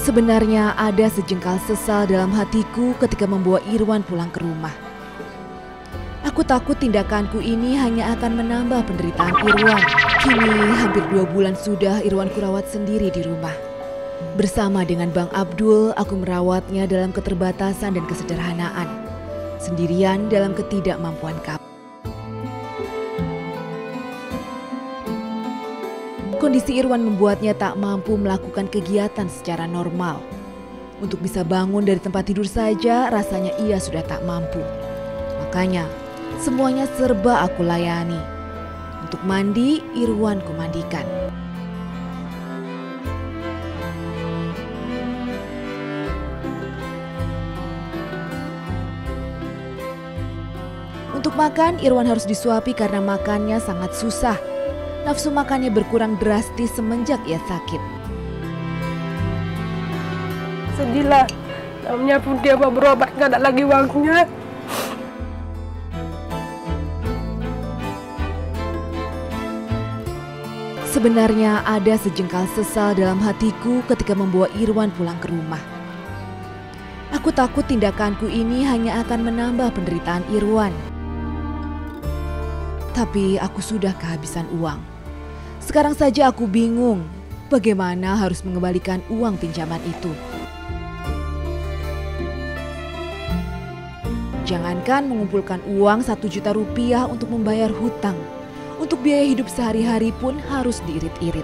Sebenarnya ada sejengkal sesal dalam hatiku ketika membawa Irwan pulang ke rumah. Aku takut tindakanku ini hanya akan menambah penderitaan Irwan. Kini hampir 2 bulan sudah Irwan kurawat sendiri di rumah. Bersama dengan Bang Abdul, aku merawatnya dalam keterbatasan dan kesederhanaan. Sendirian dalam ketidakmampuan kami. Kondisi Irwan membuatnya tak mampu melakukan kegiatan secara normal. Untuk bisa bangun dari tempat tidur saja rasanya ia sudah tak mampu. Makanya semuanya serba aku layani. Untuk mandi, Irwan kumandikan. Untuk makan, Irwan harus disuapi karena makannya sangat susah. Nafsu makannya berkurang drastis semenjak ia sakit. Sedihlah, namanya pun dia mau berobat nggak ada lagi uangnya. Sebenarnya ada sejengkal sesal dalam hatiku ketika membawa Irwan pulang ke rumah. Aku takut tindakanku ini hanya akan menambah penderitaan Irwan. Tapi aku sudah kehabisan uang. Sekarang saja aku bingung bagaimana harus mengembalikan uang pinjaman itu. Jangankan mengumpulkan uang 1 juta rupiah untuk membayar hutang. Untuk biaya hidup sehari-hari pun harus diirit-irit.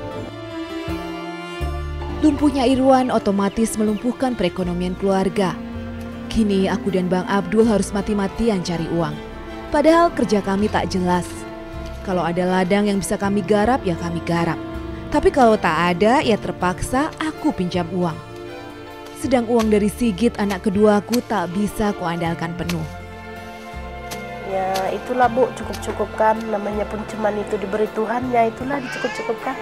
Lumpuhnya Irwan otomatis melumpuhkan perekonomian keluarga. Kini aku dan Bang Abdul harus mati-matian cari uang. Padahal kerja kami tak jelas. Kalau ada ladang yang bisa kami garap, ya kami garap. Tapi kalau tak ada, ya terpaksa aku pinjam uang. Sedang uang dari Sigit, anak keduaku, tak bisa kuandalkan penuh. Ya itulah Bu, cukup-cukupkan. Namanya pun cuman itu diberi Tuhan, ya itulah dicukup-cukupkan.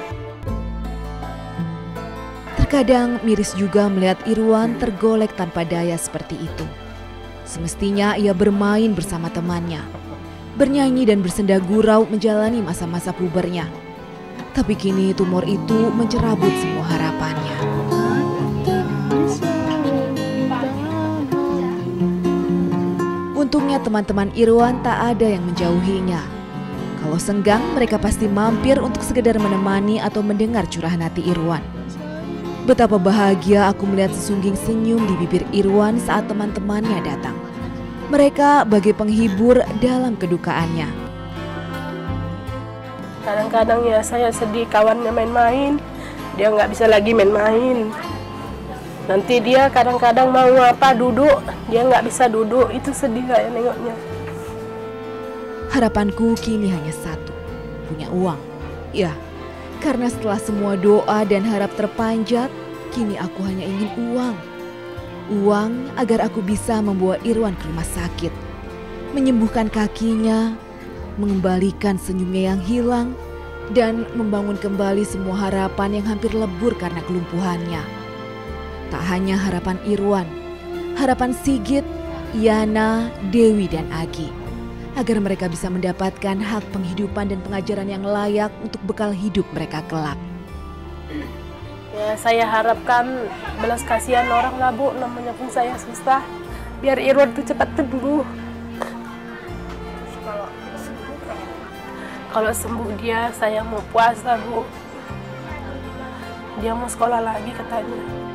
Terkadang miris juga melihat Irwan tergolek tanpa daya seperti itu. Semestinya ia bermain bersama temannya, bernyanyi dan bersenda gurau menjalani masa-masa pubernya. Tapi kini tumor itu mencerabut semua harapannya. Untungnya teman-teman Irwan tak ada yang menjauhinya. Kalau senggang, mereka pasti mampir untuk sekedar menemani atau mendengar curahan hati Irwan. Betapa bahagia aku melihat sesungging senyum di bibir Irwan saat teman-temannya datang. Mereka bagai penghibur dalam kedukaannya. Kadang-kadang ya saya sedih kawannya main-main, dia nggak bisa lagi main-main. Nanti dia kadang-kadang mau apa duduk, dia nggak bisa duduk, itu sedih saya nengoknya. Harapanku kini hanya satu, punya uang. Ya, karena setelah semua doa dan harap terpanjat, kini aku hanya ingin uang. Uang agar aku bisa membawa Irwan ke rumah sakit, menyembuhkan kakinya, mengembalikan senyumnya yang hilang, dan membangun kembali semua harapan yang hampir lebur karena kelumpuhannya. Tak hanya harapan Irwan, harapan Sigit, Yana, Dewi, dan Agi, agar mereka bisa mendapatkan hak penghidupan dan pengajaran yang layak untuk bekal hidup mereka kelak. Ya, saya harapkan belas kasihan orang lah Bu, namanya pun saya susah. Biar Irwan itu cepat sembuh. Kalau sembuh dia, saya mau puasa Bu. Dia mau sekolah lagi katanya.